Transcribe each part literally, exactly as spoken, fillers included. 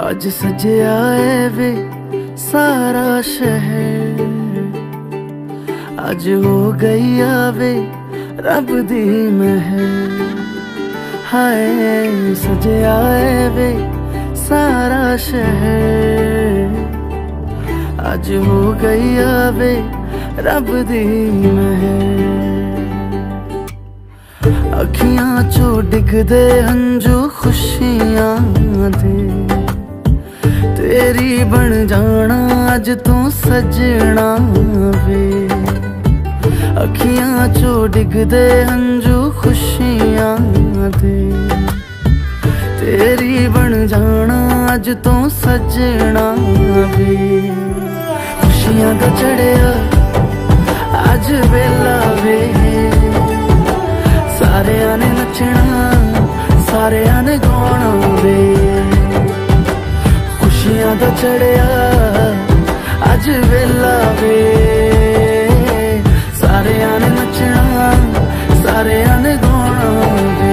आज सजया है वे सारा शहर, आज हो गई आवे रब दी महर। हाय सजया है वे सारा शहर, आज हो गई आवे रब दी महर। अखियां चो डिगदे हंजू खुशियां दे, तेरी बन जाना अज तू सजना वे। अखियां चो डिगदे हंजू खुशियां दे, तेरी बन जाना अज तू सजना वे। खुशियां दा चढ़िया अज वेला वे, सारेयां ने नचना सारेयां ने गाना वे। खुशियां दा चढ़िया अज वेला वे, सारेयां ने नचना सारेयां ने गाना वे।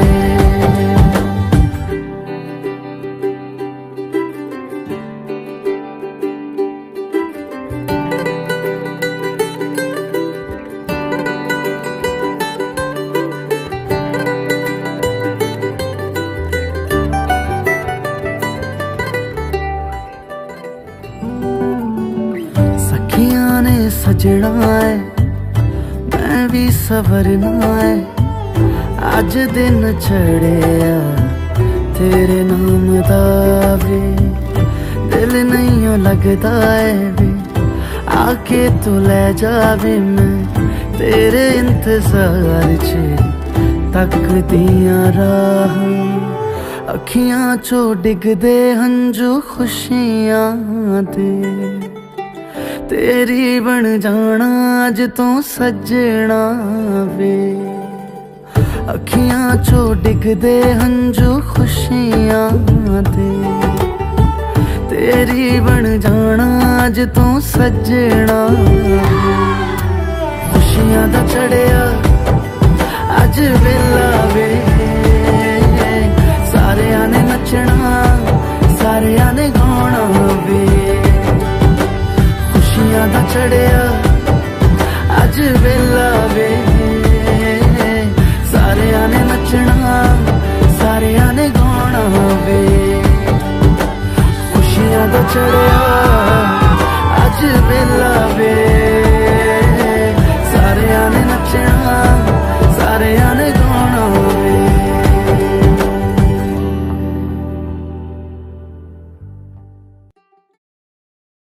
सखियां ने सजना है मैं भी सवरना है, अज दिन चढ़िया तेरे नाम दा वे। दिल नहीं लगता है वे, आके तू ले जावे मैं तेरे इंतजार च तकदियां राह। अखियां चो डिगदे हंजू खुशियां दे, तेरी बन जाना अज तू सजना वे। अखियां चो डिगदे हंजू खुशियां दे, तेरी बन जाना अज तू सजना वे। खुशियां दा चढ़िया अज वेला वे, सारेयां ने नचना सारेयां ने गाना वे। खुशियां दा चढ़िया अज वेला वे, सारेयां ने नचना सारेयां ने गाना वे। खुशियां दा चढ़िया अज वेला वे।